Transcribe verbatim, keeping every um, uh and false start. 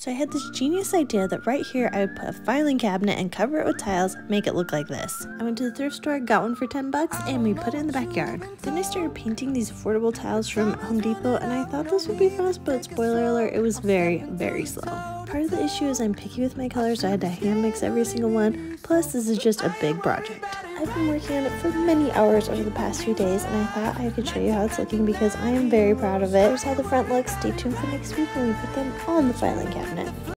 So I had this genius idea that right here I would put a filing cabinet and cover it with tiles, make it look like this. I went to the thrift store, got one for ten bucks, and we put it in the backyard. Then I started painting these affordable tiles from Home Depot, and I thought this would be fast, but spoiler alert, it was very, very slow. Part of the issue is I'm picky with my colors, so I had to hand mix every single one, plus this is just a big project. I've been working on it for many hours over the past few days, and I thought I could show you how it's looking because I am very proud of it. Here's how the front looks. Stay tuned for next week when we put them on the filing cabinet.